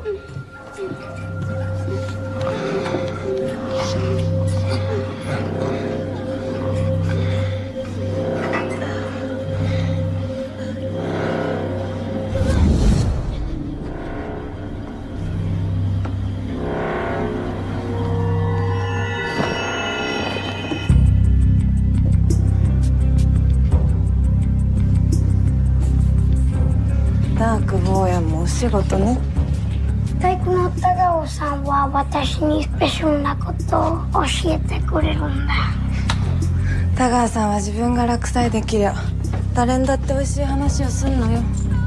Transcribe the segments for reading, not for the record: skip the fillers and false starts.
ダーク坊やもお仕事ね。 太鼓の田川さんは私にスペシャルなことを教えてくれるんだ。 田川さんは自分が楽さえできりゃ誰にだって美味しい話をすんのよ。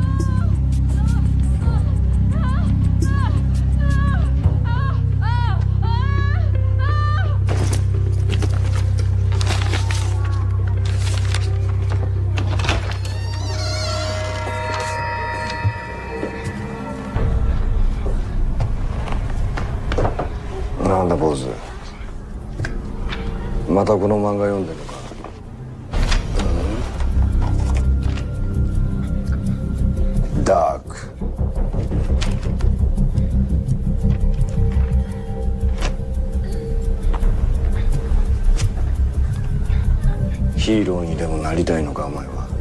なんだ坊主、またこの漫画読んでるのか。ダーク。ヒーローにでもなりたいのかお前は。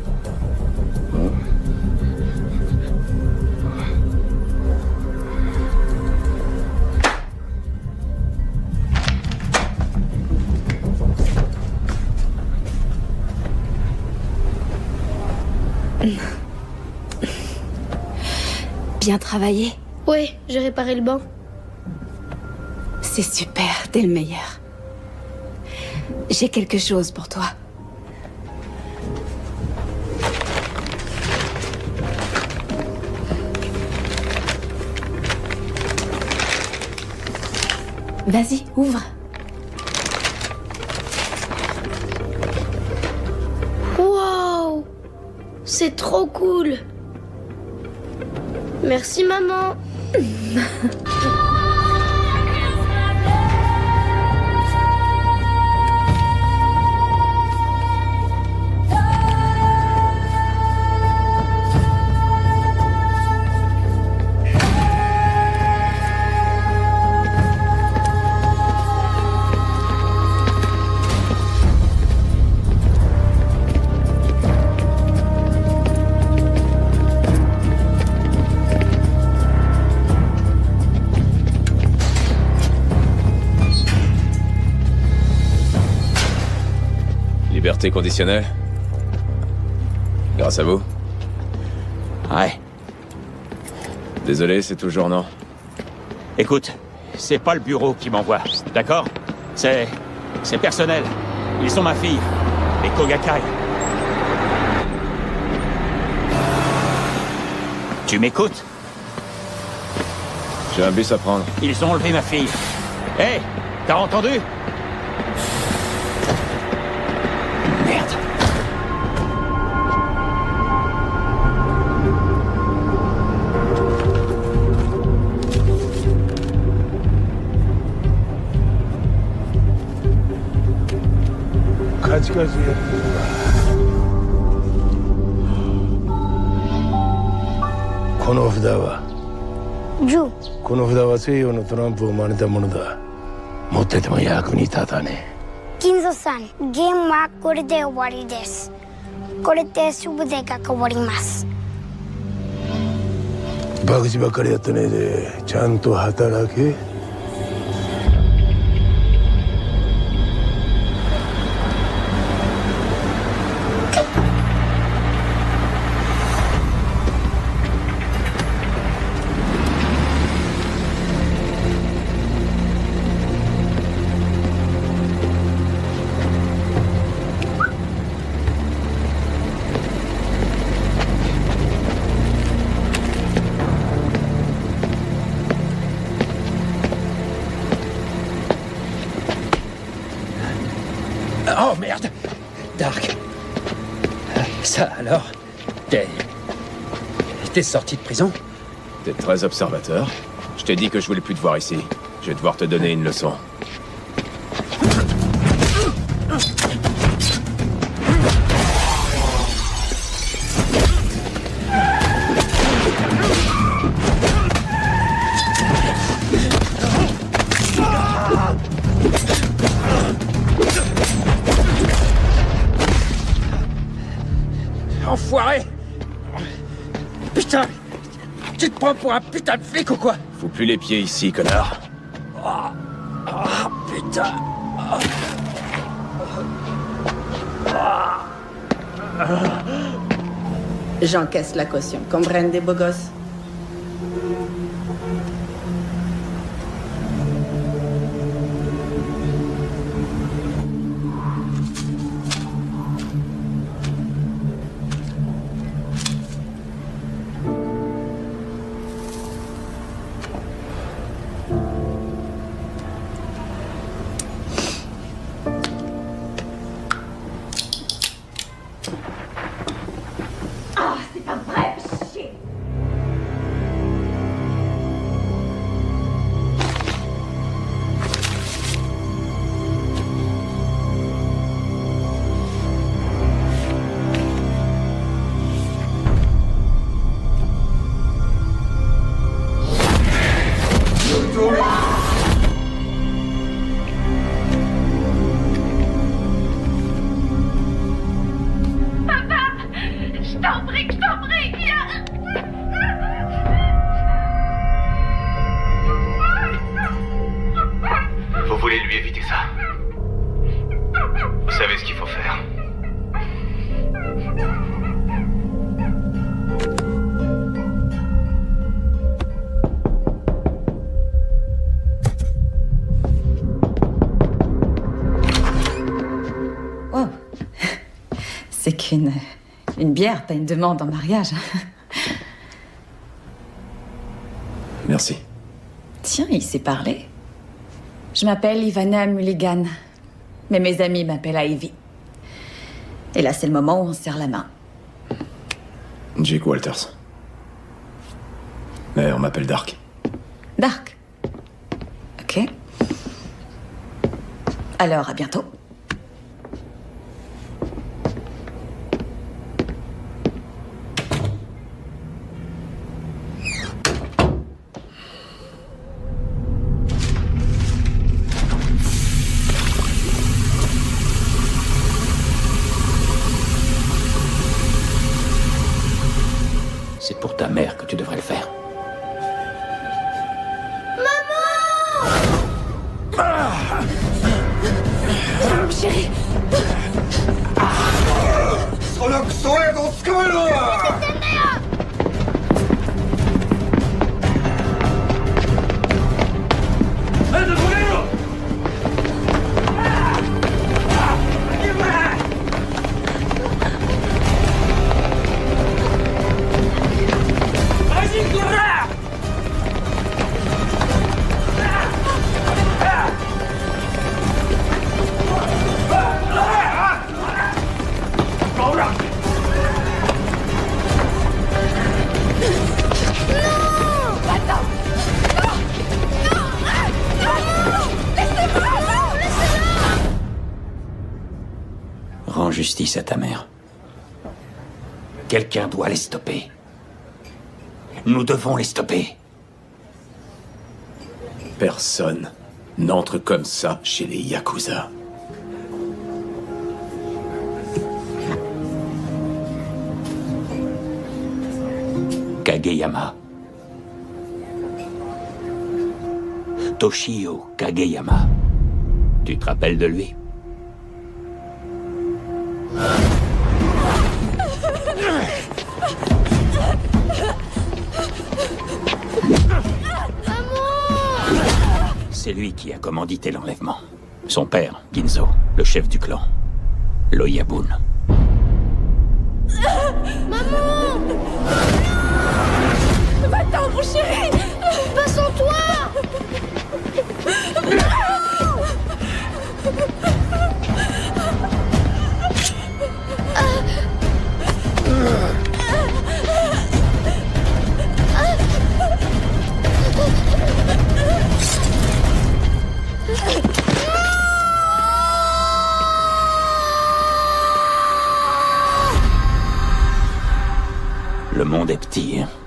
Bien travaillé. Oui, j'ai réparé le banc. C'est super, t'es le meilleur. J'ai quelque chose pour toi. Vas-y, ouvre. Wow, c'est trop cool. Merci maman. Liberté conditionnelle? Grâce à vous? Ouais. Désolé, c'est toujours non. Écoute, c'est pas le bureau qui m'envoie, d'accord? C'est personnel. Ils sont ma fille, les Kogakai. Tu m'écoutes? J'ai un bus à prendre. Ils ont enlevé ma fille. Hé, t'as entendu? Merde. Joe. この札は西洋のトランプを真似たものだ。持ってても役に立たねえ。 金蔵さん、ゲームはこれで終わりです。これで全てが変わります。 博打ばっかりやってねえでちゃんと働け。 Oh merde! Dark. Ça alors? T'es sorti de prison? T'es très observateur. Je t'ai dit que je voulais plus te voir ici. Je vais devoir te donner une leçon. Putain! Tu te prends pour un putain de flic ou quoi? Fous plus les pieds ici, connard. Putain! J'encaisse la caution. Comprendez, beau gosse? Vous voulez lui éviter ça. Vous savez ce qu'il faut faire. Oh. C'est qu'une bière, pas une demande en mariage. Merci. Tiens, il sait parler. Je m'appelle Ivana Mulligan, mais mes amis m'appellent Ivy. Et là, c'est le moment où on se serre la main. Jake Walters. Mais on m'appelle Dark. Dark. Ok. Alors, à bientôt. C'est pour ta mère que tu devrais le faire. Chérie. Rends justice à ta mère. Quelqu'un doit les stopper. Nous devons les stopper. Personne n'entre comme ça chez les Yakuza. Kageyama. Toshio Kageyama. Tu te rappelles de lui? C'est lui qui a commandité l'enlèvement. Son père, Ginzo, le chef du clan. Loyabun. Va-t'en, mon chéri! Pas sans toi! Le monde est petit, hein?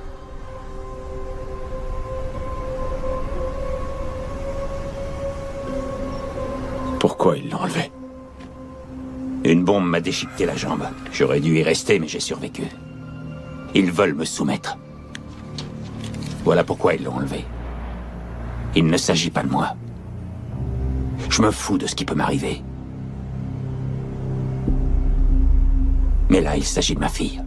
Pourquoi il l'a enlevé? Une bombe m'a déchiqueté la jambe. J'aurais dû y rester, mais j'ai survécu. Ils veulent me soumettre. Voilà pourquoi ils l'ont enlevé. Il ne s'agit pas de moi. Je me fous de ce qui peut m'arriver. Mais là, il s'agit de ma fille.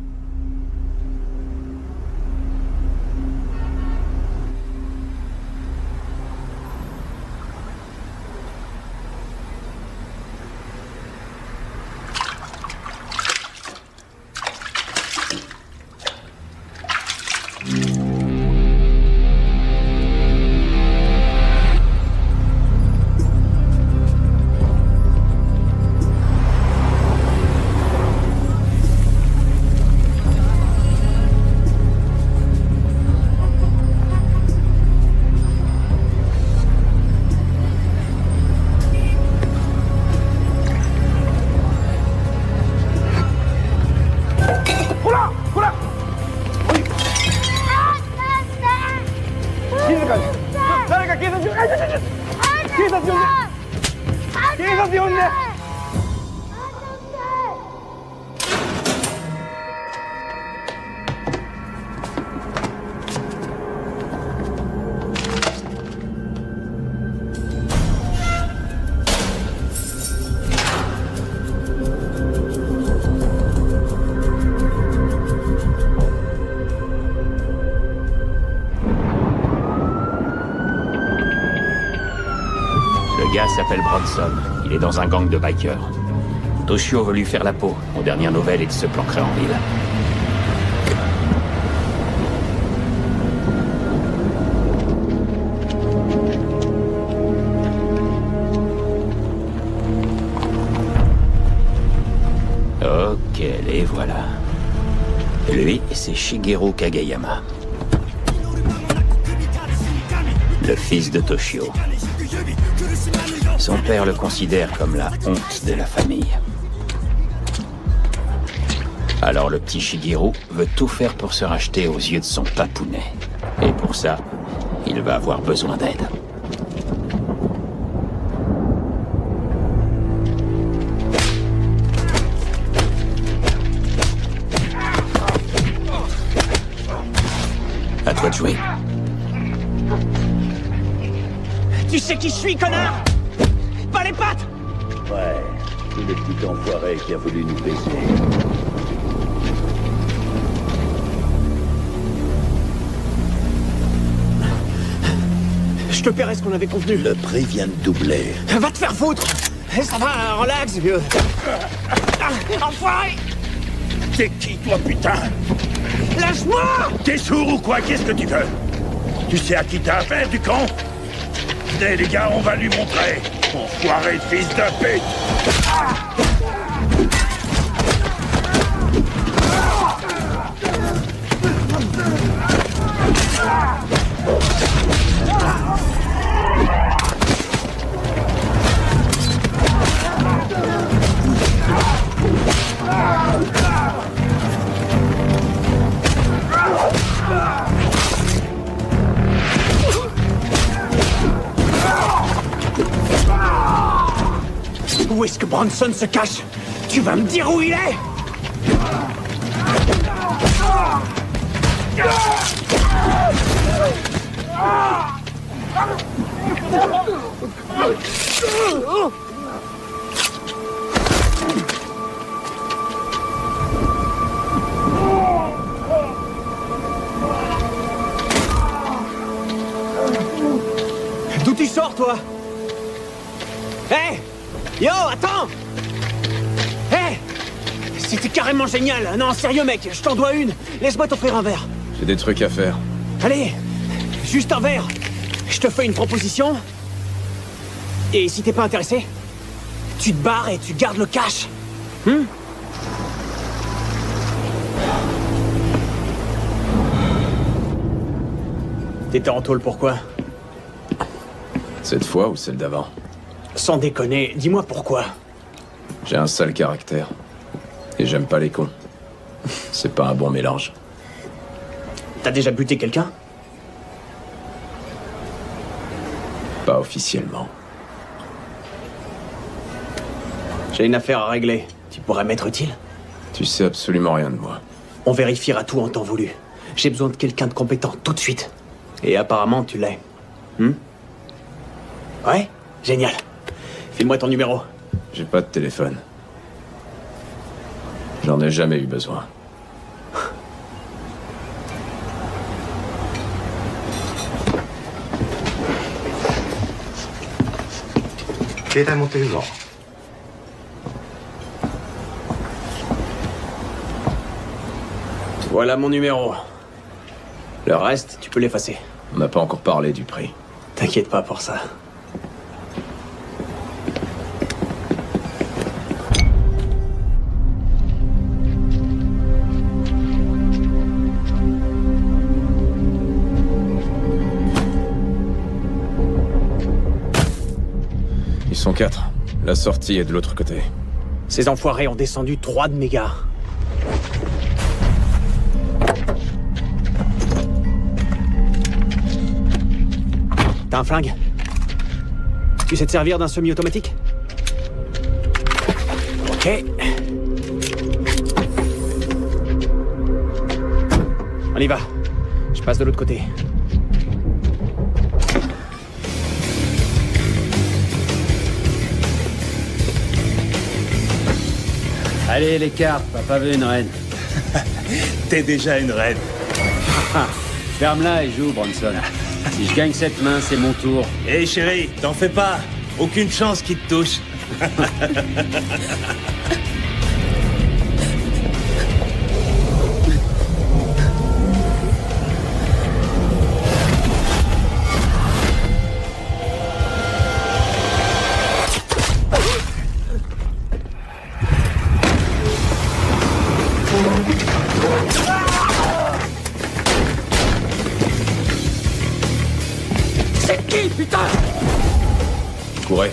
Le gars s'appelle Bronson. Il est dans un gang de bikers. Toshio veut lui faire la peau. Aux dernières nouvelles, il se planquerait en ville. Ok, les voilà. Lui, c'est Shigeru Kageyama. Le fils de Toshio. Son père le considère comme la honte de la famille. Alors le petit Shigeru veut tout faire pour se racheter aux yeux de son papounet. Et pour ça, il va avoir besoin d'aide. À toi de jouer. Tu sais qui je suis, connard? Pas les pattes! Ouais, c'est le petit enfoiré qui a voulu nous baiser. Je te paierai ce qu'on avait convenu. Le prix vient de doubler. Va te faire foutre! Ça va, relax, vieux. Enfoiré! T'es qui, toi, putain? Lâche-moi! T'es sourd ou quoi? Qu'est-ce que tu veux? Tu sais à qui t'as affaire, du con? Venez, les gars, on va lui montrer. Enfoiré de fils de pute! Où est-ce que Bronson se cache? Tu vas me dire où il est? D'où tu sors, toi? Hé! Yo, attends! Hé! C'était carrément génial! Non, sérieux, mec, je t'en dois une! Laisse-moi t'offrir un verre. J'ai des trucs à faire. Allez! Juste un verre! Je te fais une proposition. Et si t'es pas intéressé, tu te barres et tu gardes le cash. T'étais en tôle pourquoi? Cette fois ou celle d'avant? Sans déconner, dis-moi pourquoi. J'ai un sale caractère. Et j'aime pas les cons. C'est pas un bon mélange. T'as déjà buté quelqu'un? Pas officiellement. J'ai une affaire à régler. Tu pourrais m'être utile? Tu sais absolument rien de moi. On vérifiera tout en temps voulu. J'ai besoin de quelqu'un de compétent tout de suite. Et apparemment, tu l'es. Ouais? Génial. File-moi ton numéro. J'ai pas de téléphone. J'en ai jamais eu besoin. Voilà mon numéro. Le reste, tu peux l'effacer. On n'a pas encore parlé du prix. T'inquiète pas pour ça. Ils sont 4. La sortie est de l'autre côté. Ces enfoirés ont descendu 3 de mes gars. T'as un flingue? Tu sais te servir d'un semi-automatique? Ok. On y va. Je passe de l'autre côté. Allez, les cartes, papa veut une reine. T'es déjà une reine. Ferme-la et joue, Bronson. Si je gagne cette main, c'est mon tour. Hé chérie, t'en fais pas. Aucune chance qu'il te touche. C'est qui, putain? Courez.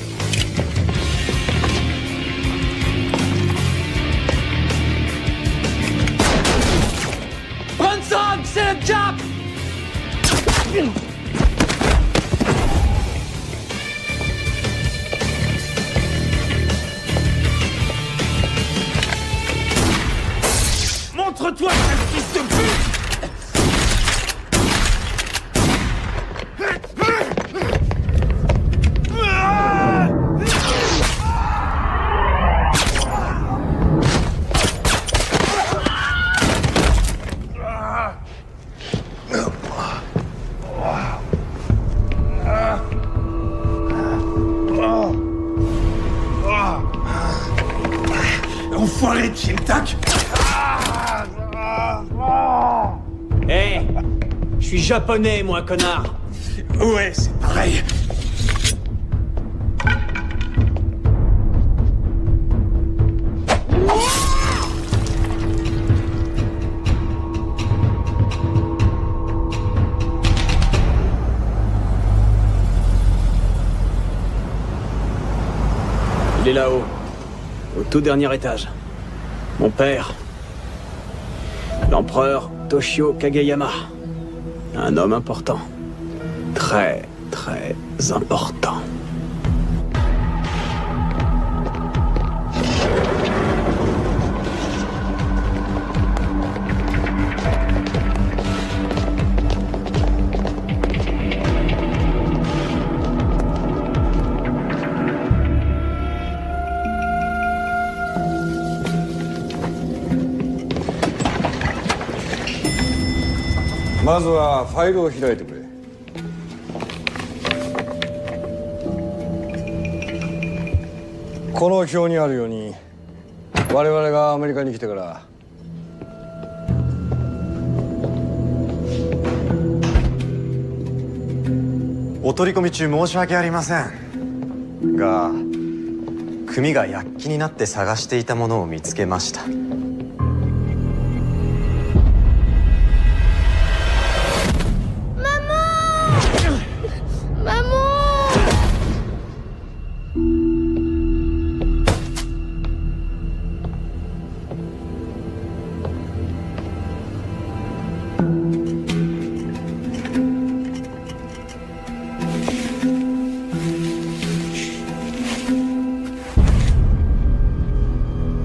Bronson, c'est le job! Montre-toi, sale fils de pute! Enfoiré de Chimtak! Hé! Je suis japonais, moi, connard! Ouais, c'est pareil. Il est là-haut, au tout dernier étage. Mon père, l'empereur Toshio Kageyama. Un homme important. Très, très important. まずはファイルを開いてくれ。この表にあるように我々がアメリカに来てからお取り込み中申し訳ありませんが組が躍起になって探していたものを見つけました。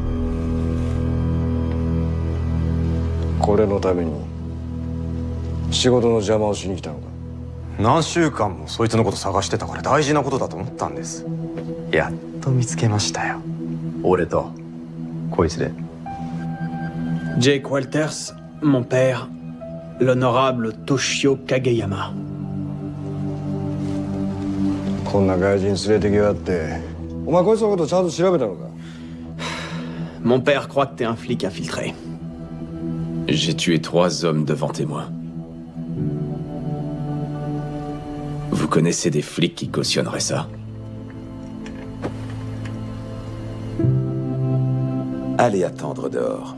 これのために仕事の邪魔をしに来たのか。 何週間もそいつのこと探してたから大事なことだと思ったんです。やっと見つけましたよ。俺とこいつで。 Jake Walters, mon père, l'honorable Toshio Kageyama. こんな外人連れてきやがって。お前こいつのことちゃんと調べたのか。 Mon père croit que t'es un flic infiltré. J'ai tué 3 hommes devant témoins. Vous connaissez des flics qui cautionneraient ça? Allez attendre dehors.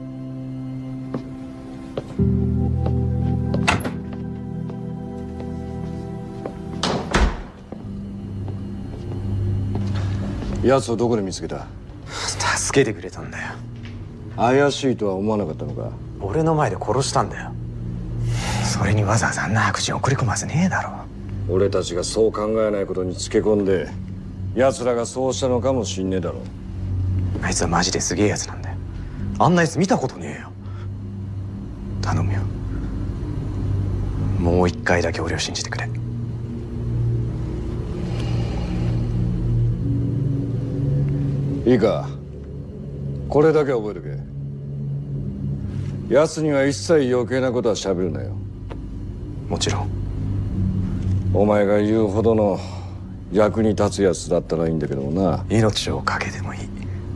Yatsuをどこで見つけた？ 助けてくれたんだよ。 怪しいとは思わなかったのか？ 俺の前で殺したんだよ。それにわざわざあんな悪人送り込まずねえだろ。 俺たちがそう考えないことにつけ込んで奴らがそうしたのかもしんねえだろ。 あいつはマジですげえやつなんだよ。あんなやつ見たことねえよ。頼むよ。もう一回だけ俺を信じてくれ。 いいか、これだけ覚えとけ。奴には一切余計なことは喋るなよ。 もちろん。 お前が言うほどの役に立つやつだったらいいんだけどもな。 命を懸けてもいい。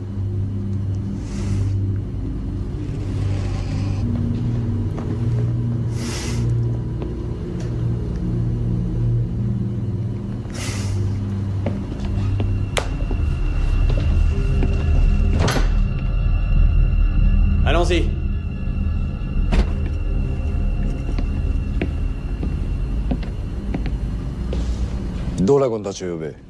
Allons-y. Dragonたちを呼べ。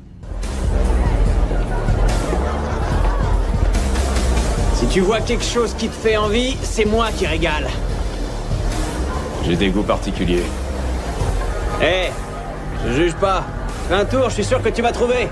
Si tu vois quelque chose qui te fait envie, c'est moi qui régale. J'ai des goûts particuliers. Hé, je juge pas. Fais un tour, je suis sûr que tu vas trouver.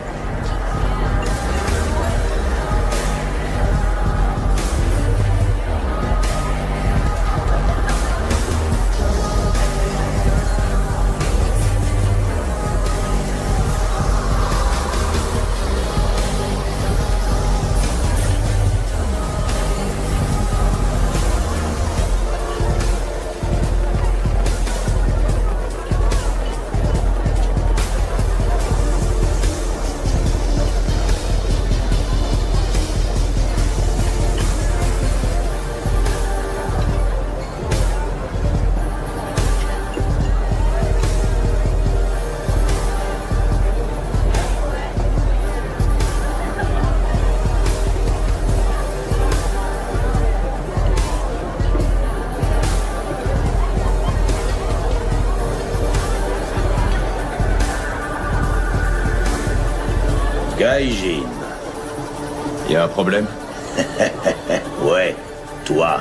Gaijin. Y a un problème? Ouais, toi.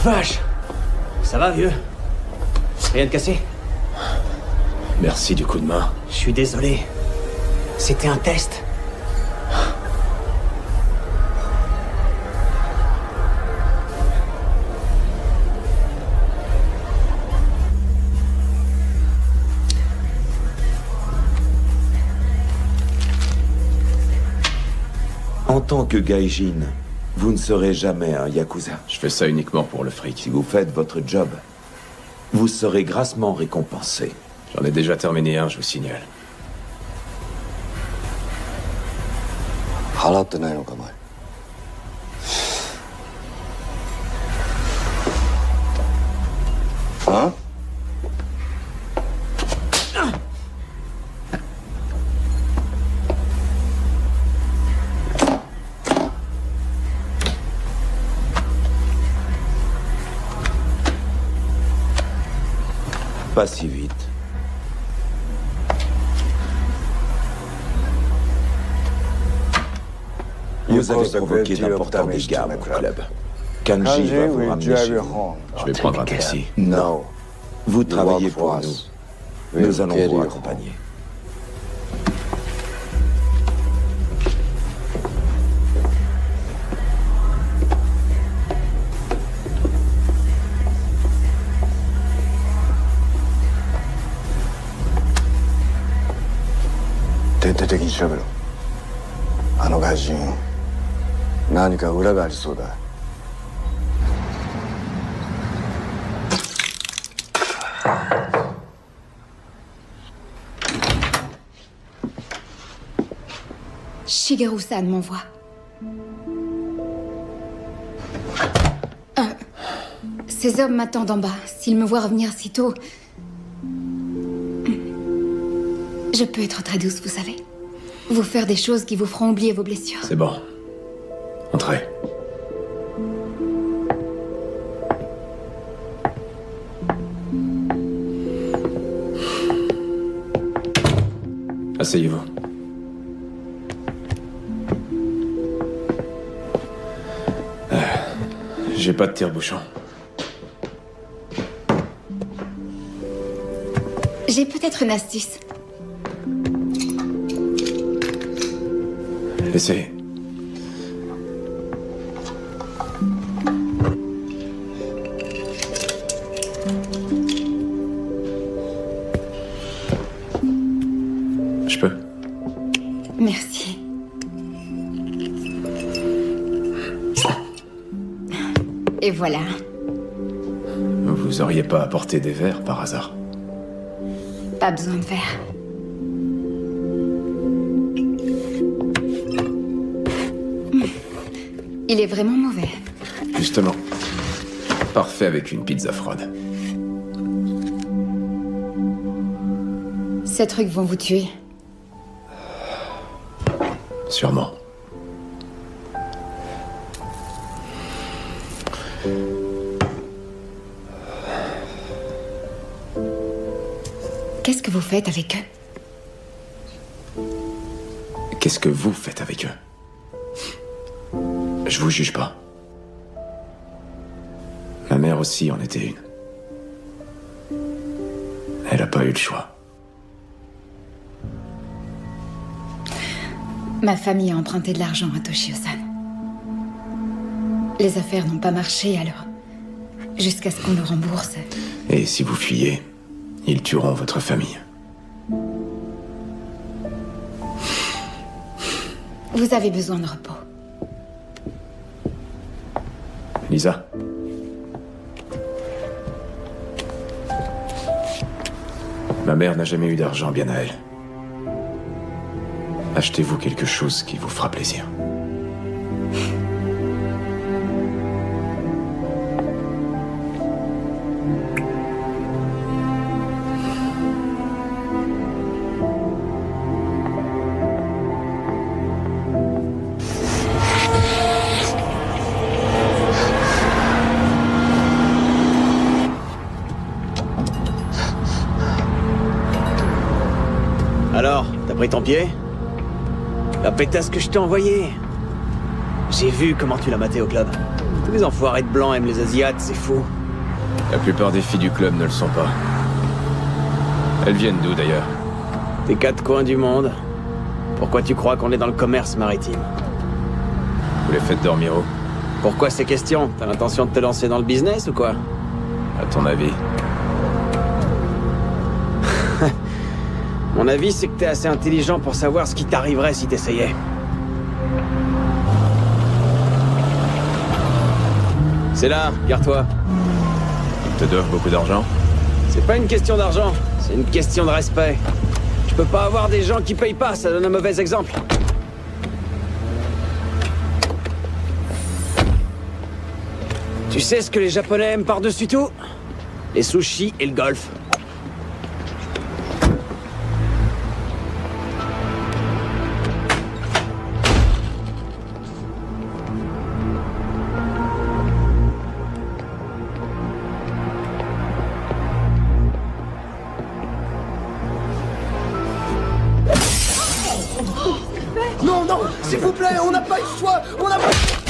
Vache! Ça va, vieux? Rien de cassé? Merci du coup de main. Je suis désolé. C'était un test. En tant que gaijin, vous ne serez jamais un yakuza. Je fais ça uniquement pour le fric. Si vous faites votre job, vous serez grassement récompensé. J'en ai déjà terminé un, je vous signale. 払ってないのかお前。あ？ Pas si vite. Vous avez provoqué d'importants dégâts à mon club. Kanji va vous ramener chez vous. Je vais prendre un taxi. Non. Vous travaillez pour nous. Nous allons vous accompagner. Shigeru-san m'envoie. Ces hommes m'attendent en bas. S'ils me voient revenir si tôt... Je peux être très douce, vous savez. Vous faire des choses qui vous feront oublier vos blessures. C'est bon. Entrez. Asseyez-vous. J'ai pas de tire-bouchon. J'ai peut-être une astuce. Laissez. Je peux. Merci. Et voilà. Vous auriez pas apporté des verres par hasard? Pas besoin de verre. Il est vraiment mauvais. Justement. Parfait avec une pizza froide. Ces trucs vont vous tuer. Sûrement. Qu'est-ce que vous faites avec eux? Qu'est-ce que vous faites avec eux? Je vous juge pas. Ma mère aussi en était une. Elle a pas eu le choix. Ma famille a emprunté de l'argent à Toshio-san. Les affaires n'ont pas marché alors. Jusqu'à ce qu'on le rembourse. Et si vous fuyez, ils tueront votre famille. Vous avez besoin de repos. Lisa. Ma mère n'a jamais eu d'argent bien à elle. Achetez-vous quelque chose qui vous fera plaisir. Alors, t'as pris ton pied? La pétasse que je t'ai envoyée. J'ai vu comment tu l'as maté au club. Tous les enfoirés de blancs aiment les Asiates, c'est fou. La plupart des filles du club ne le sont pas. Elles viennent d'où, d'ailleurs? Des quatre coins du monde. Pourquoi tu crois qu'on est dans le commerce maritime? Vous les faites dormir où? Pourquoi ces questions? T'as l'intention de te lancer dans le business ou quoi? À ton avis? Mon avis, c'est que t'es assez intelligent pour savoir ce qui t'arriverait si t'essayais. C'est là, garde-toi. Ils te doivent beaucoup d'argent? C'est pas une question d'argent, c'est une question de respect. Je peux pas avoir des gens qui payent pas, ça donne un mauvais exemple. Tu sais ce que les Japonais aiment par-dessus tout? Les sushis et le golf. Non, non, s'il vous plaît, on n'a pas le choix, on n'a pas...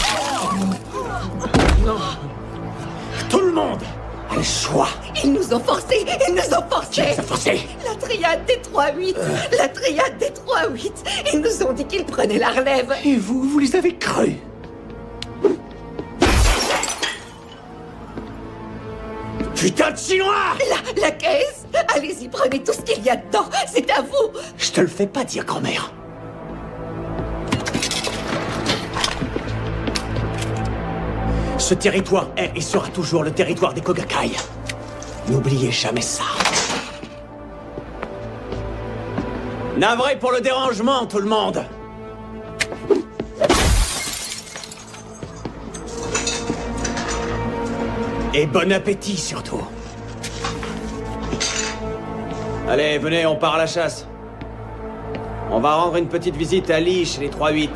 Non. Tout le monde a le choix. Ils nous ont forcés, ils nous ont forcés. Qui les a forcés? La triade des 3-8, la triade des 3-8. Ils nous ont dit qu'ils prenaient la relève. Et vous les avez crus? Putain de Chinois! La caisse. Allez-y, prenez tout ce qu'il y a dedans. C'est à vous. Je te le fais pas dire, grand-mère. Ce territoire est et sera toujours le territoire des Kogakai. N'oubliez jamais ça. Navré pour le dérangement, tout le monde. Et bon appétit, surtout. Allez, venez, on part à la chasse. On va rendre une petite visite à Lee chez les 3-8.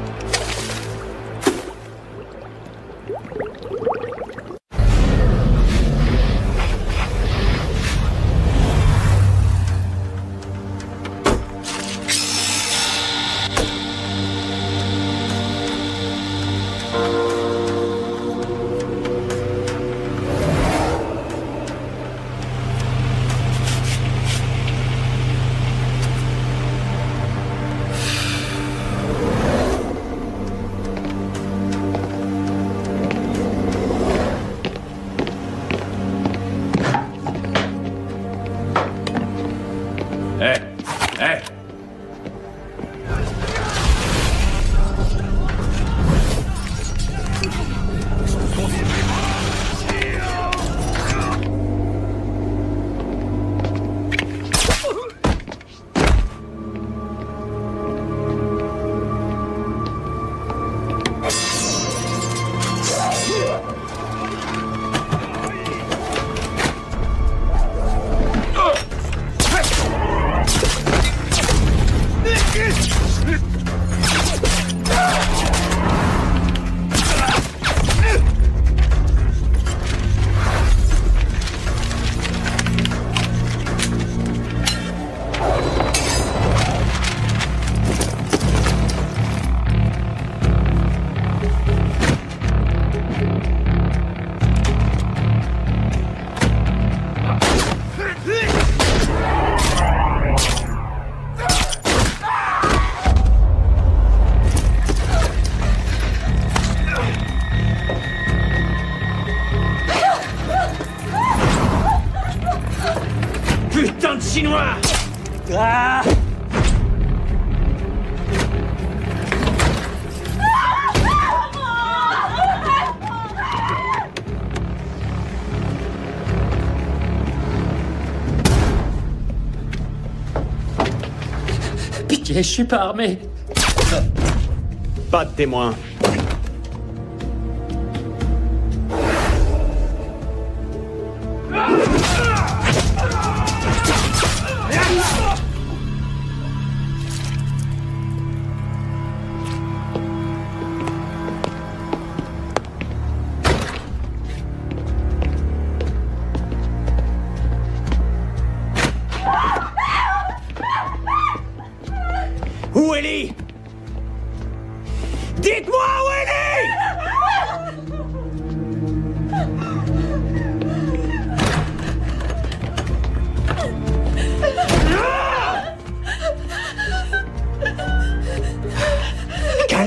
Putain de Chinois! Ah! Pitié, je suis pas armé. Pas de témoin. Où est Lee? Dites-moi où est Lee?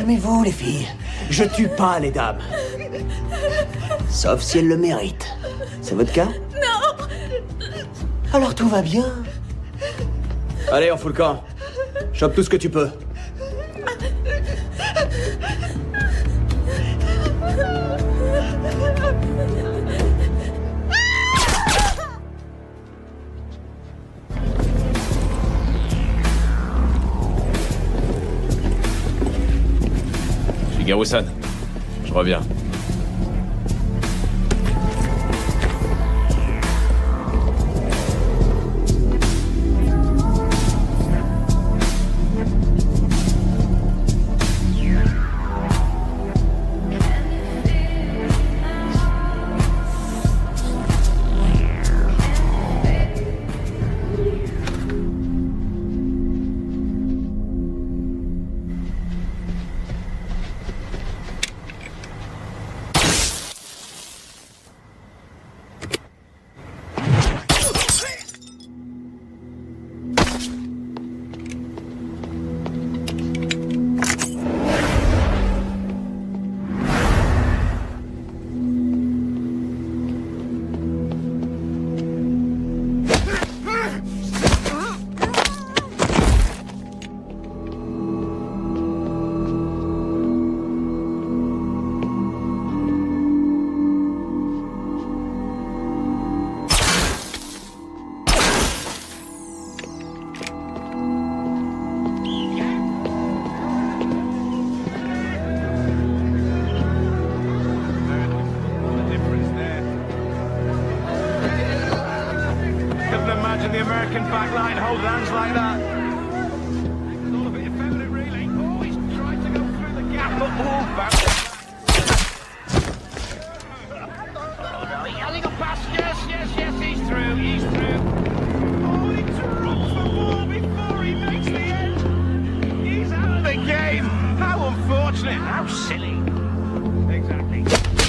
Calmez-vous, les filles. Je tue pas les dames. Sauf si elles le méritent. C'est votre cas? Non. Alors tout va bien. Allez, on fout le camp. Chope tout ce que tu peux. Shigeru-san, je reviens. The American backline hold hands like that. It's all a bit effeminate, really. Oh, he's trying to go through the gap, but back. Oh no, he has got past. Yes, he's through. Oh, he drops the ball before he makes the end. He's out of the game. How unfortunate. How silly. Exactly.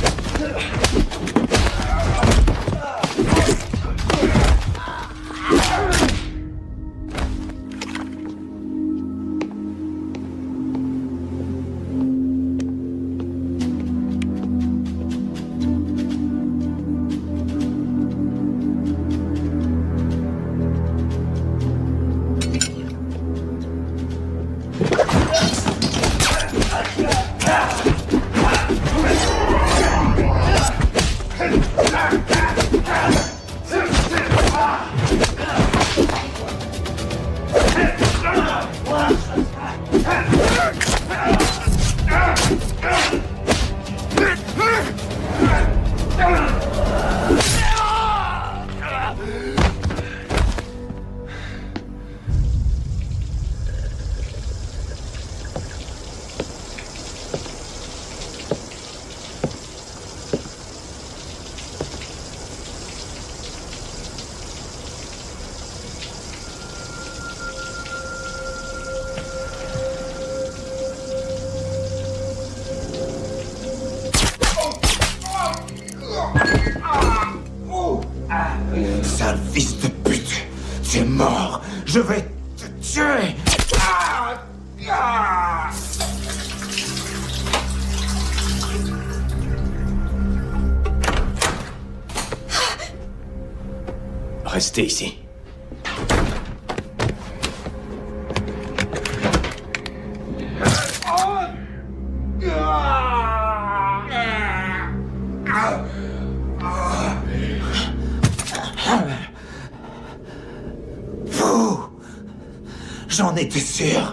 Sale fils de pute, tu es mort, je vais te tuer. Restez ici. J'en étais sûr.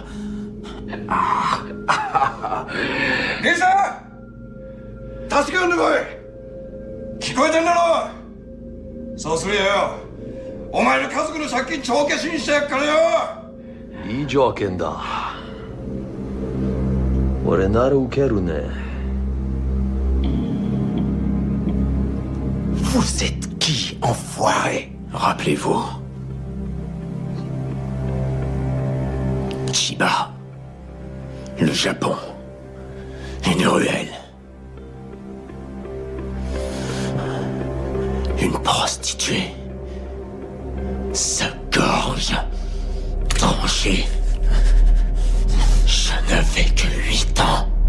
兄さん助け呼んでこい。聞こえてんだろ。そうすりゃよ、お前の家族の借金帳消しにしてやっからよ。 いい条件だ。俺なら受けるね。 Vous êtes qui, enfoiré? Rappelez-vous. Chiba. Le Japon. Une ruelle. Une prostituée. Sa gorge tranchée. Je n'avais que 8 ans.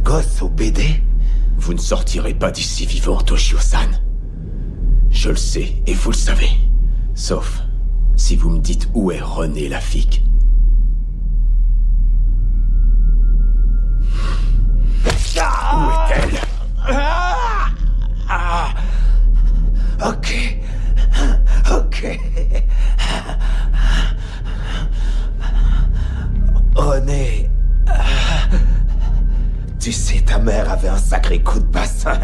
gosse au BD? Vous ne sortirez pas d'ici vivant, Toshio-san. Je le sais, et vous le savez. Sauf si vous me dites où est Renée Lafitte. Où est-elle? Ok. Ok. René... Tu sais, ta mère avait un sacré coup de bassin.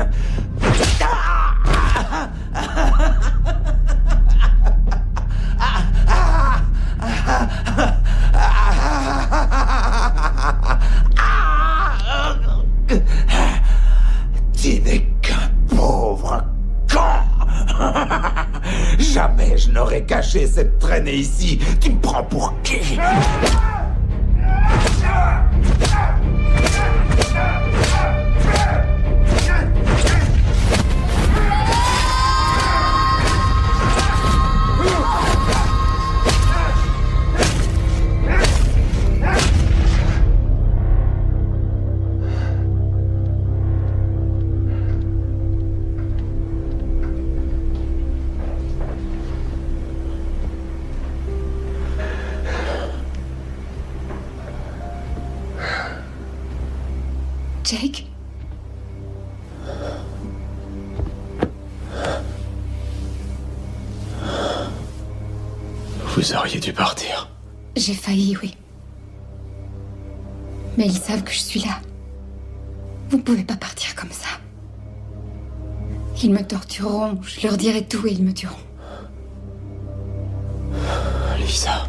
Tu n'es qu'un pauvre con. Jamais je n'aurais caché cette traînée ici. Tu me prends pour qui? Jake? Vous auriez dû partir. J'ai failli, oui. Mais ils savent que je suis là. Vous ne pouvez pas partir comme ça. Ils me tortureront, je leur dirai tout et ils me tueront. Lisa.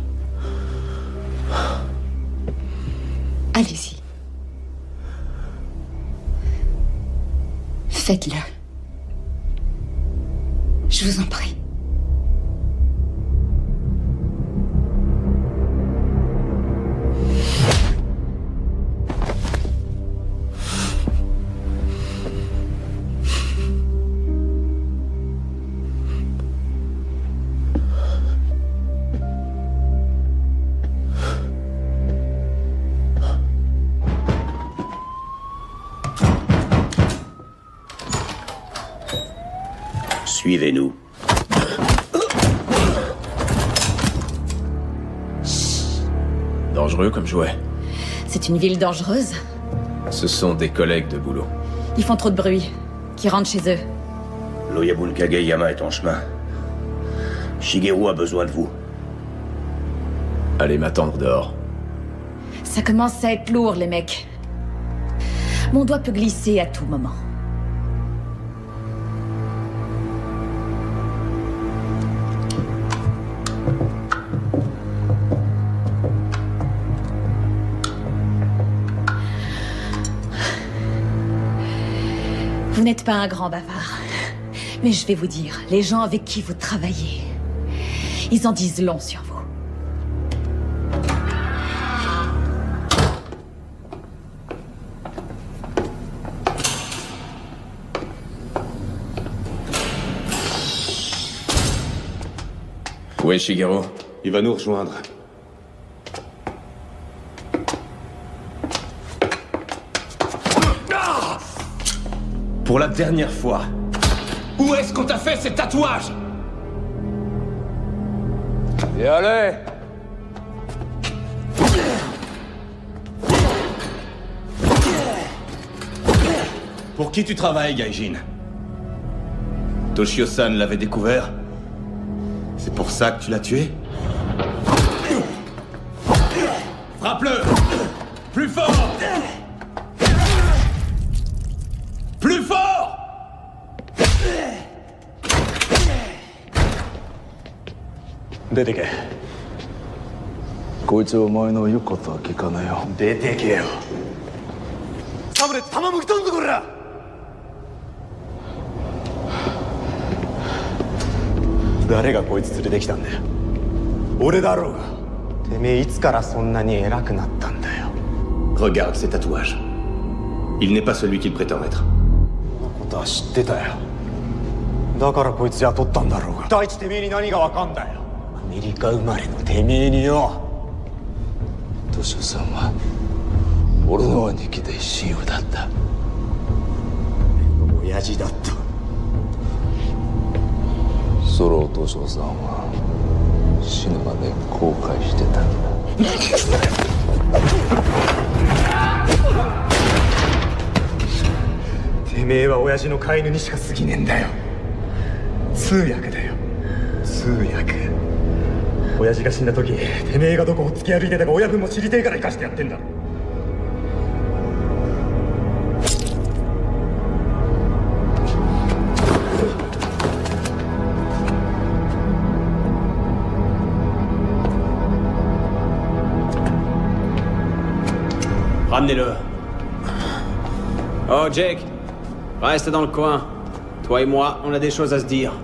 Allez-y. Faites-le. Je vous en prie. Suivez-nous. Dangereux comme jouet. C'est une ville dangereuse. Ce sont des collègues de boulot. Ils font trop de bruit. Qui rentrent chez eux. L'Oyabun Kageyama est en chemin. Shigeru a besoin de vous. Allez m'attendre dehors. Ça commence à être lourd, les mecs. Mon doigt peut glisser à tout moment. Vous n'êtes pas un grand bavard. Mais je vais vous dire, les gens avec qui vous travaillez, ils en disent long sur vous. Où est Shigeru? Il va nous rejoindre. Pour la dernière fois, où est-ce qu'on t'a fait ces tatouages? Et allez! Pour qui tu travailles, Gaijin? Toshio-san l'avait découvert? C'est pour ça que tu l'as tué? Frappe-le! Plus fort! Plus fort! Dete ke. こいつお前の言うことは聞かないよ。 出てけよ。サブレット弾向きとんぞこら。誰がこいつ連れてきたんだよ。俺だろうが。てめえいつからそんなに偉くなったんだよ。 Regarde ces tatouages. Il n'est pas celui qu'il prétend être. そんなことは知ってたよ。だからこいつ雇ったんだろうが。第一てめえに何がわかんだよ。アメリカ生まれのてめえによ。 トシオさんは俺の兄貴で親友だった。 親父だった。 そのお父さんは死ぬまで後悔してたんだ。てめえは親父の飼い犬にしか過ぎねえんだよ。通訳だよ、通訳。親父が死んだ時、てめえがどこを突き歩いてたか親分も知りてえから生かしてやってんだ。 Ramenez-le. Oh, Jake, reste dans le coin. Toi et moi, on a des choses à se dire.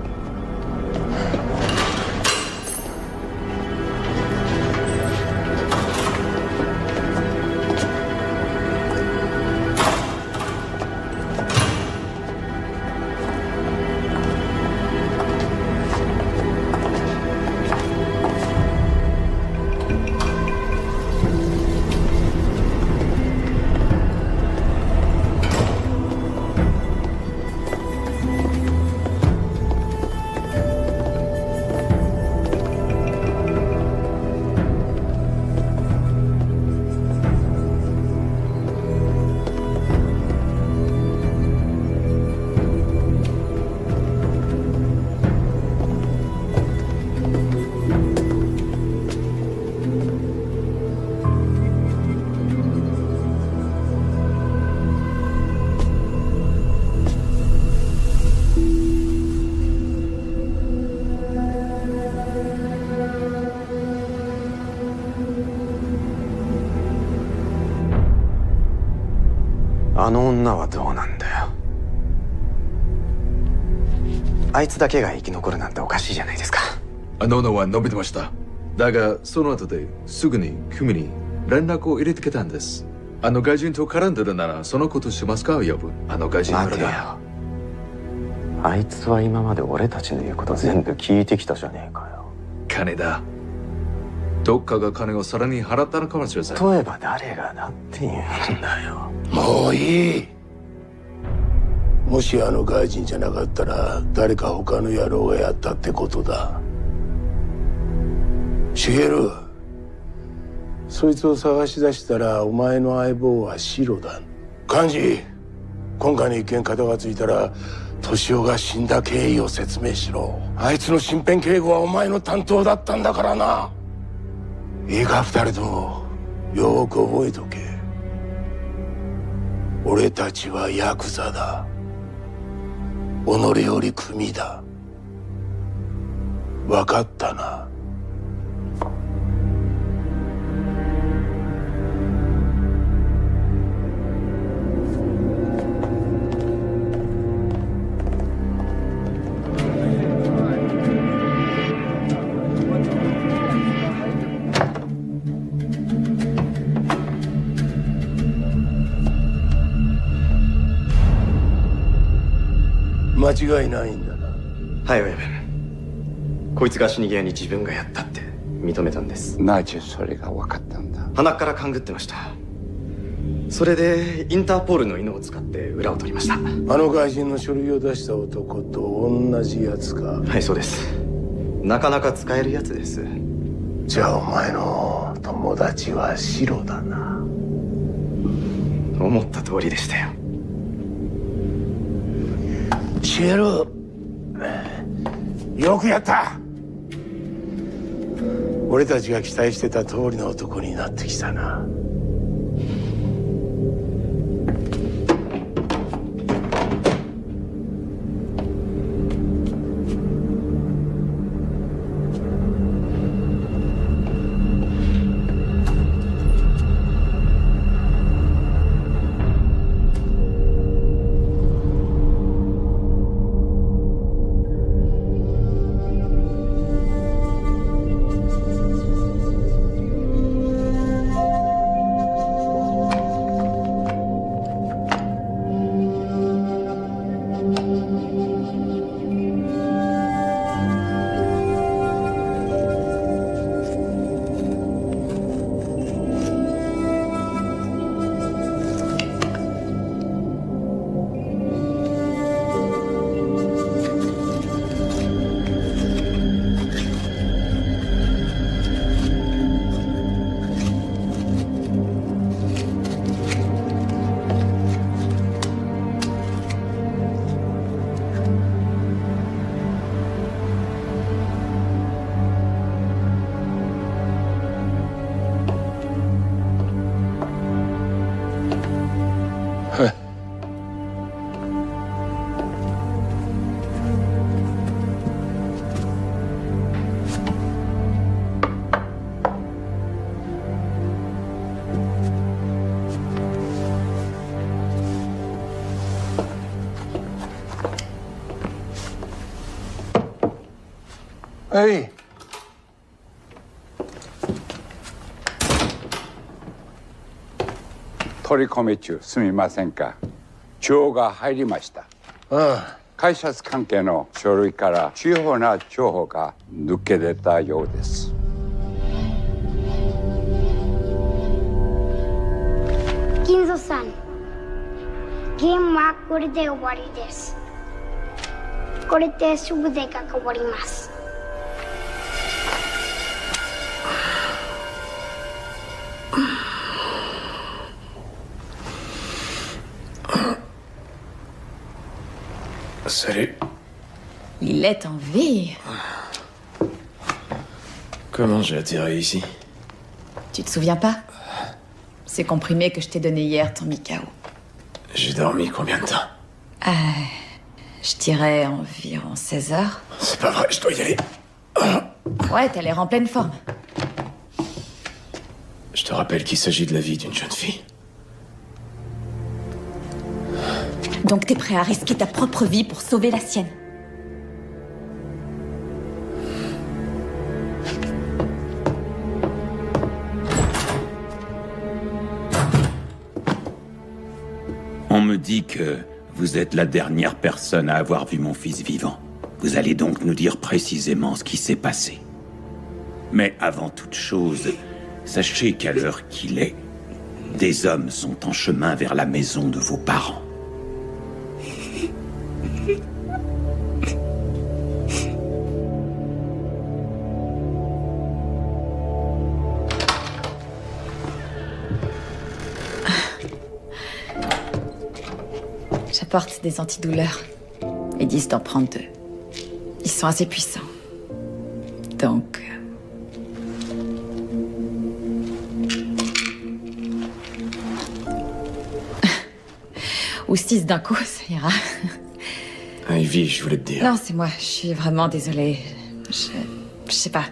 あの女はどうなんだよ。あいつだけが生き残るなんておかしいじゃないですか。 あの女は伸びてました。だがその後ですぐに組に連絡を入れてきたんです。あの外人と絡んでるならそのことしますか、呼ぶ。あの外人ならだ。 あいつは今まで俺たちの言うこと全部聞いてきたじゃねえかよ。 金だ。どっかが金をさらに払ったのかもしれません。 例えば誰がだって言うんだよ。 もういい。もしあの外人じゃなかったら誰か他の野郎がやったってことだ。シゲル、そいつを探し出したらお前の相棒はシロだ。幹事、今回の一件片がついたら敏夫が死んだ経緯を説明しろ。あいつの身辺警護はお前の担当だったんだからな。いいか二人ともよく覚えとけ。俺たちはヤクザだ。己より組だ。分かったな。間違いないんだな。 はい、親分。こいつが死に際に自分がやったって認めたんです。 なぜそれが分かったんだ。 鼻から勘ぐってました。それでインターポールの犬を使って裏を取りました。あの外人の書類を出した男と同じやつか。 はい、そうです。なかなか使えるやつです。 じゃあお前の友達はシロだな。 思った通りでしたよ。 シエル、よくやった。俺たちが期待してた通りの男になってきたな。 はい。 取り込み中すみませんか。情報が入りました。会社関係の書類から重要な情報が抜け出たようです。 金蔵さん、ゲームはこれで終わりです。これで全てが変わります。 Salut. Il est en vie. Comment j'ai atterri ici? Tu te souviens pas? Ces comprimés que je t'ai donnés hier t'ont mis KO. J'ai dormi combien de temps? Je dirais environ 16 heures. C'est pas vrai, je dois y aller. Ouais, t'as l'air en pleine forme. Je te rappelle qu'il s'agit de la vie d'une jeune fille. Donc t'es prêt à risquer ta propre vie pour sauver la sienne? On me dit que vous êtes la dernière personne à avoir vu mon fils vivant. Vous allez donc nous dire précisément ce qui s'est passé. Mais avant toute chose, sachez qu'à l'heure qu'il est, des hommes sont en chemin vers la maison de vos parents. J'apporte des antidouleurs. Ils disent d'en prendre 2. Ils sont assez puissants. Donc... Ou 6 d'un coup, ça ira. Ivy, je voulais te dire... Non, c'est moi. Je suis vraiment désolée. Je sais pas.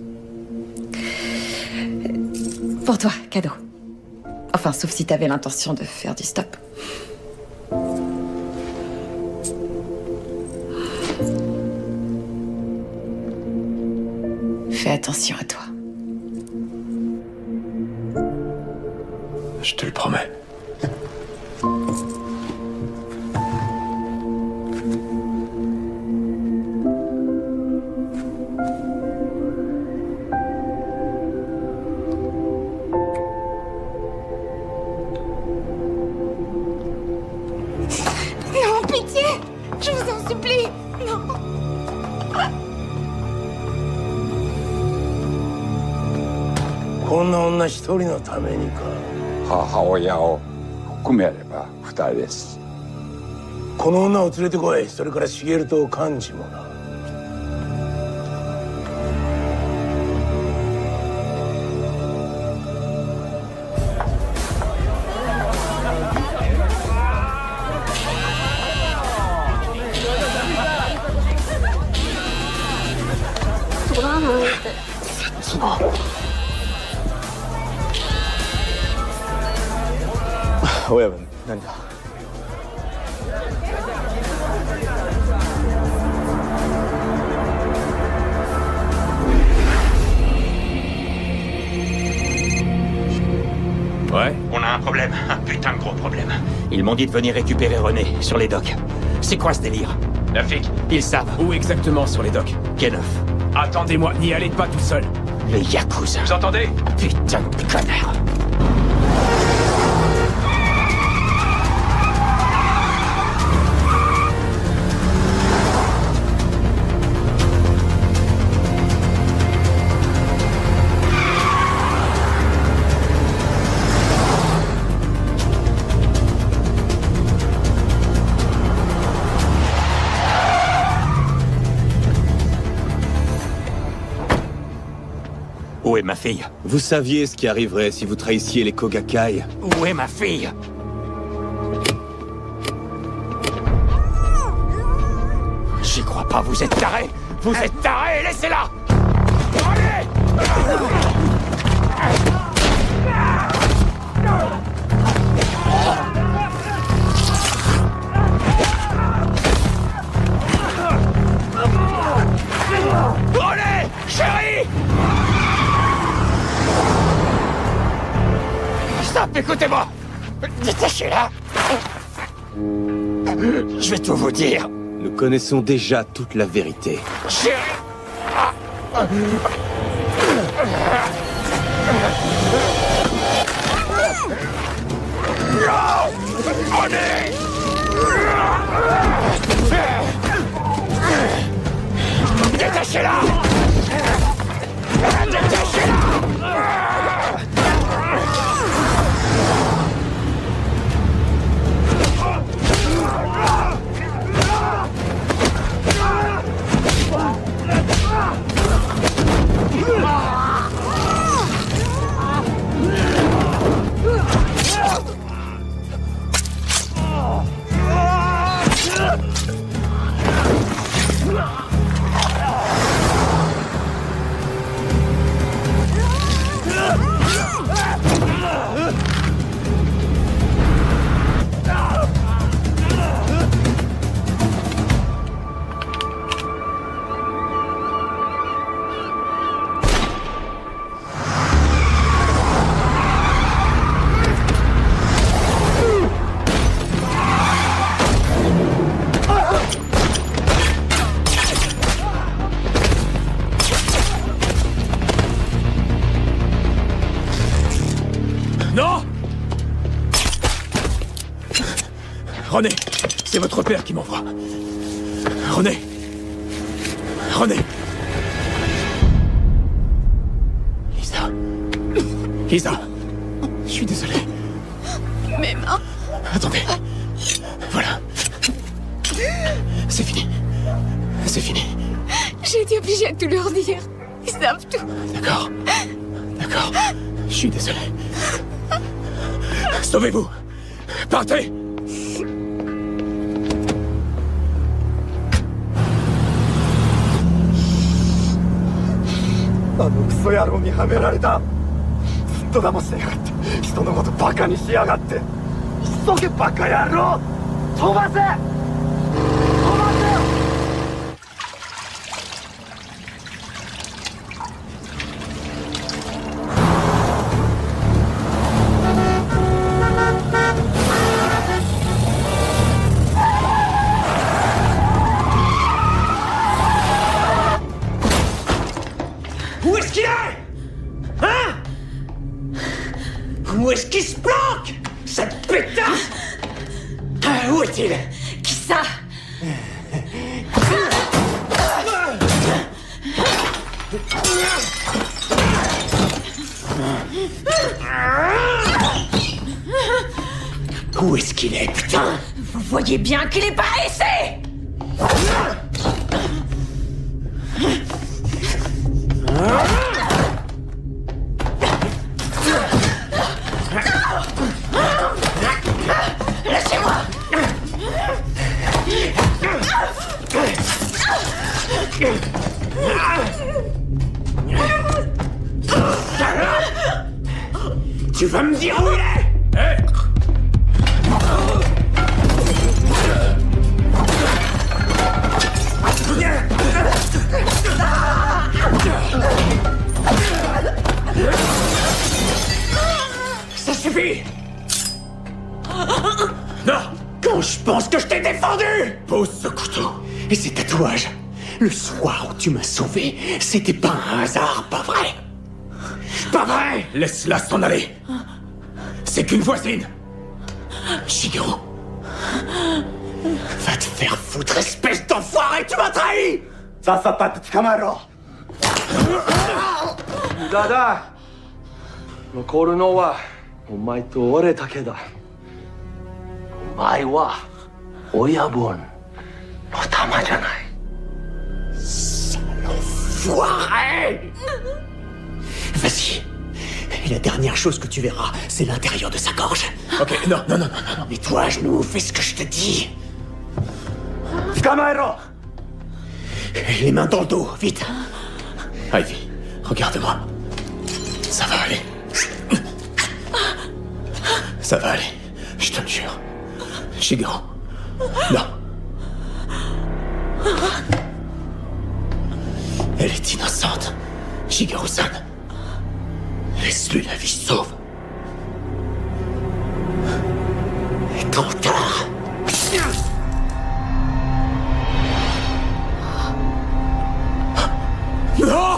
Pour toi, cadeau. Enfin, sauf si t'avais l'intention de faire du stop. Fais attention à toi. Je te le promets. Non, pitié! Je vous en supplie! Non! Ouais? On a un problème, un putain de gros problème. Ils m'ont dit de venir récupérer René, sur les docks. C'est quoi ce délire? La flic, ils savent. Où exactement sur les docks? K9. Attendez-moi, n'y allez pas tout seul. Les Yakuza. Vous entendez? Putain de connard. Où est ma fille? Vous saviez ce qui arriverait si vous trahissiez les Kogakai. Où est ma fille? J'y crois pas, vous êtes tarés! Vous êtes tarés! Laissez-la! Allez! Allez! Stop, écoutez-moi. Détachez-la. Je vais tout vous dire. Nous connaissons déjà toute la vérité. Détachez-la. Détachez-la. René, c'est votre père qui m'envoie. René. René. Lisa. Lisa. Je suis désolé. Mes mains. Attendez. Voilà. C'est fini. C'est fini. J'ai été obligée de tout leur dire. Ils savent tout. D'accord. D'accord. Je suis désolé. Sauvez-vous. Partez. クソ野郎にはめられた。ずっと騙してやがって人のことバカにしやがって。急げバカ野郎。飛ばせ。 Où est-ce qu'il est? Hein? Où est-ce qu'il se planque? Cette pétasse! Où est-il? Qui ça? Où est-ce qu'il est, putain? Vous voyez bien qu'il est pas ici! Laissez-moi! Tu vas me dire où il est? Hey! Ça suffit! Non! Quand je pense que je t'ai défendu! Pose ce couteau. Et ces tatouages, le soir où tu m'as sauvé, c'était pas un hasard, pas vrai? Pas vrai? Laisse-la s'en aller. C'est qu'une voisine. Shigeru. Va te faire foutre, espèce d'enfoiré, tu m'as trahi! さっさと捕まえろ。だだ。残るのはお前と俺だけだ。お前は親分の玉じゃない。 Enfoiré! Vas-y. Et la dernière chose que tu verras, c'est l'intérieur de sa gorge. Ok, non. Mets-toi à genoux, fais ce que je te dis. 捕まえろ。 Les mains dans le dos, vite. Ivy, regarde-moi. Ça va aller. Ça va aller. Je te le jure. Shigeru. Non. Elle est innocente. Shigeru-san. Laisse-lui la vie sauve. Trop tard. Non!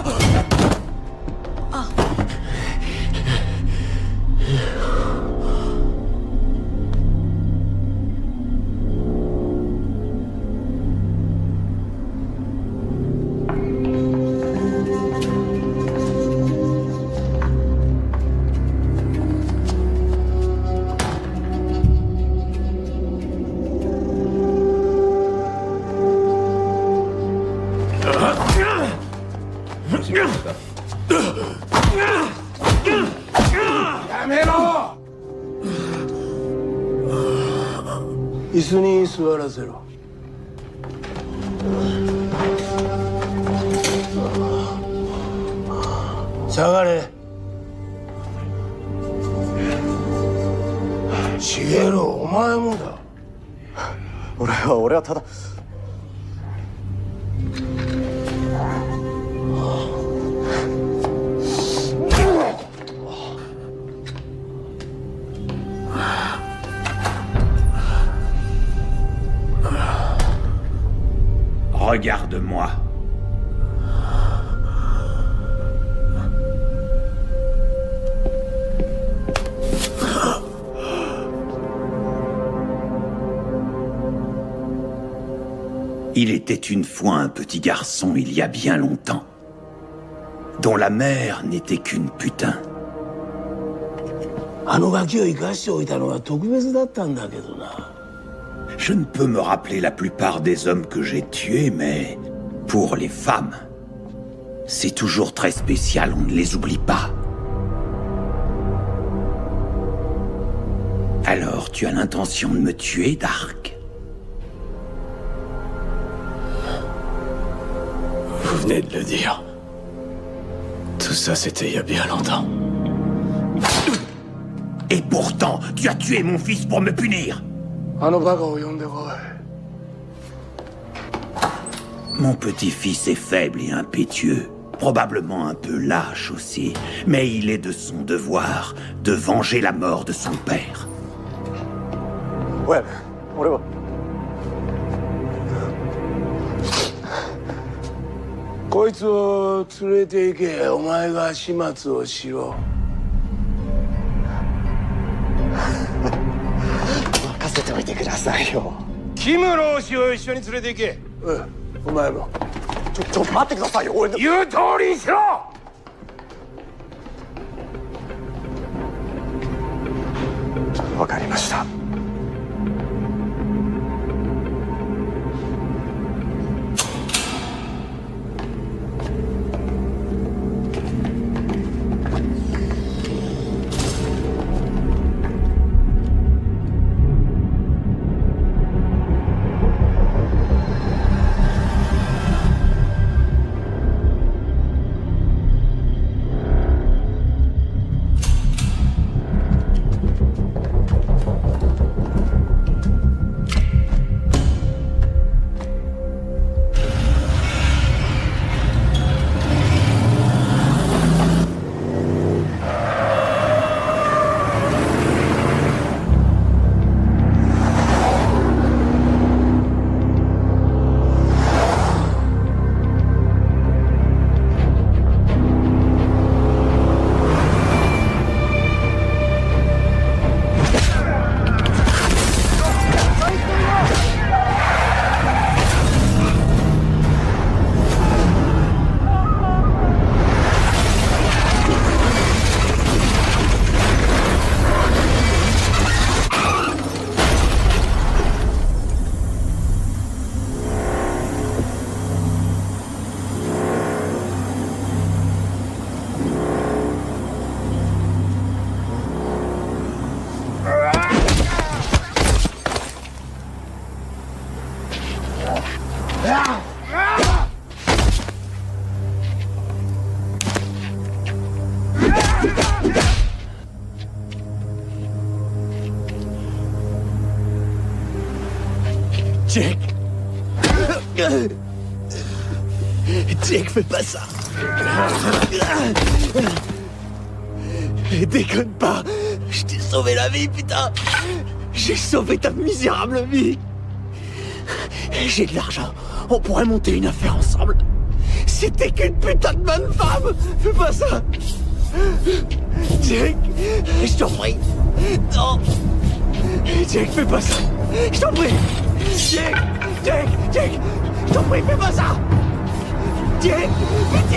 やめろ。椅子に座らせろ。下がれ。茂郎、お前もだ。 俺はただ。 Regarde-moi. Il était une fois un petit garçon il y a bien longtemps, dont la mère n'était qu'une putain. あのガキを生かしておいたのは特別だったんだけどな。 Je ne peux me rappeler la plupart des hommes que j'ai tués, mais pour les femmes, c'est toujours très spécial, on ne les oublie pas. Alors, tu as l'intention de me tuer, Dark? Vous venez de le dire. Tout ça, c'était il y a bien longtemps. Et pourtant, tu as tué mon fils pour me punir. Mon petit-fils est faible et impétueux, probablement un peu lâche aussi, mais il est de son devoir de venger la mort de son père. Ouais, on le voit. こいつを連れて行け。お前が始末をしろ。 任せておいてくださいよ。 キム老師を一緒に連れて行け。お前も。 ちょっと待ってくださいよ。俺の言う通りにしろ。 わかりました。 Jake! Jake, fais pas ça! Déconne pas! Je t'ai sauvé la vie, putain! J'ai sauvé ta misérable vie. J'ai de l'argent. On pourrait monter une affaire ensemble. C'était qu'une putain de bonne femme. Fais pas ça. Jake, je t'en prie. Non. Jake, fais pas ça. Je t'en prie. Jake, je t'en prie, fais pas ça. Jake, pitié.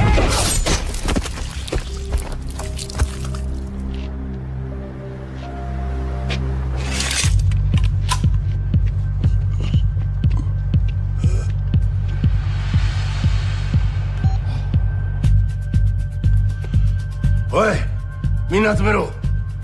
おい、みんな集めろ。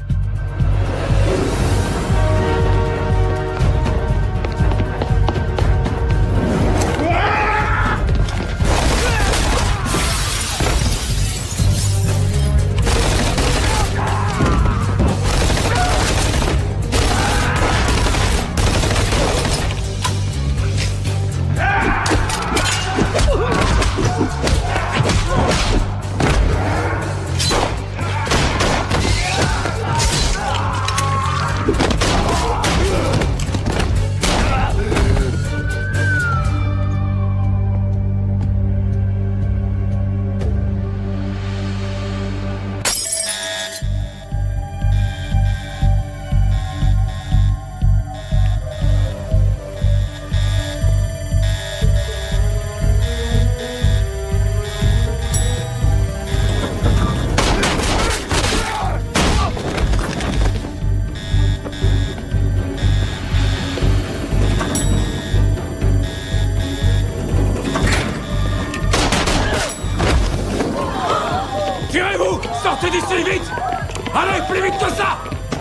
Sortez d'ici vite! Allez, plus vite que ça!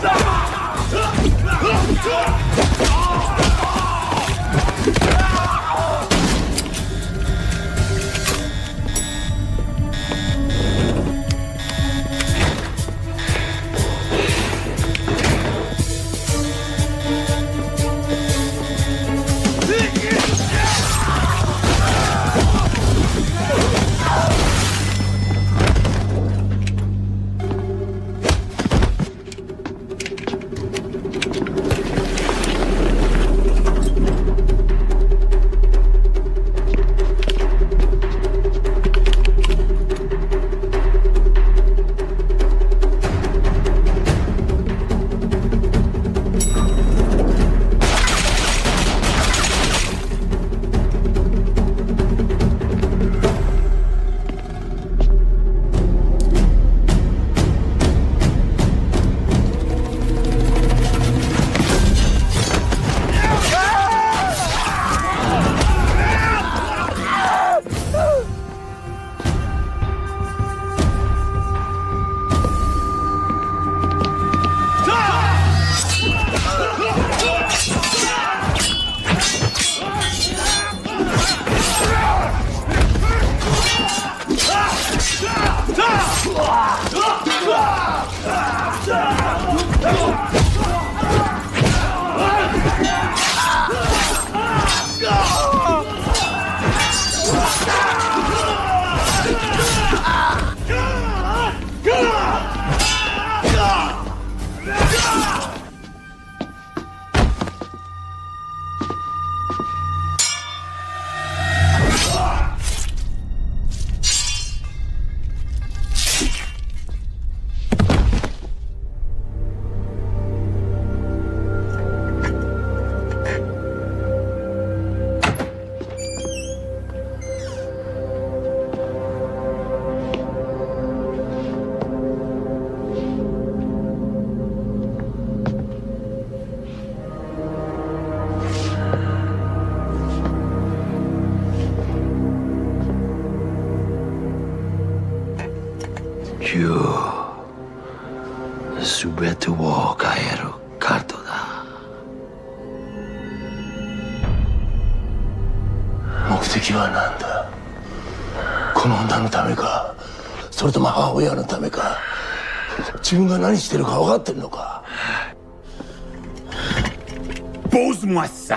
Pose-moi ça.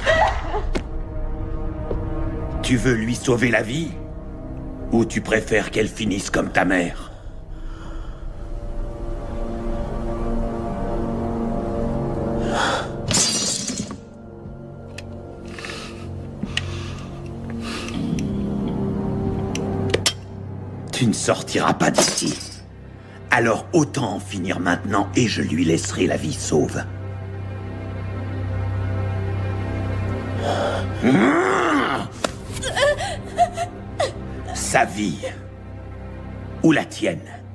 Tu veux lui sauver la vie? Ou tu préfères qu'elle finisse comme ta mère? Tu ne sortiras pas d'ici. Alors autant en finir maintenant et je lui laisserai la vie sauve. Sa vie. Ou la tienne.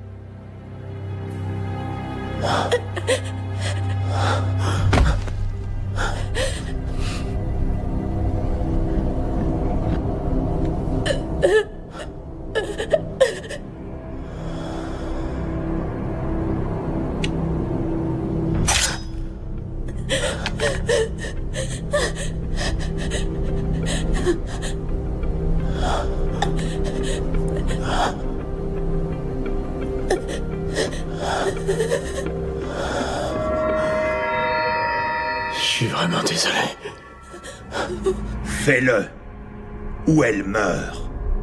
Je suis vraiment désolé. Fais-le, ou elle meurt.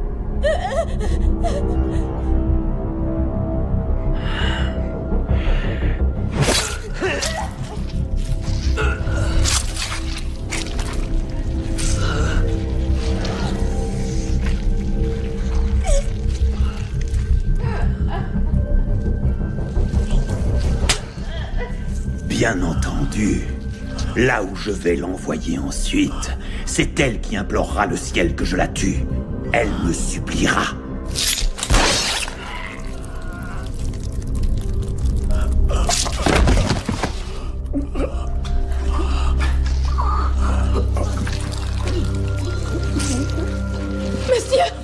Bien entendu. Là où je vais l'envoyer ensuite, c'est elle qui implorera le ciel que je la tue. Elle me suppliera. Monsieur!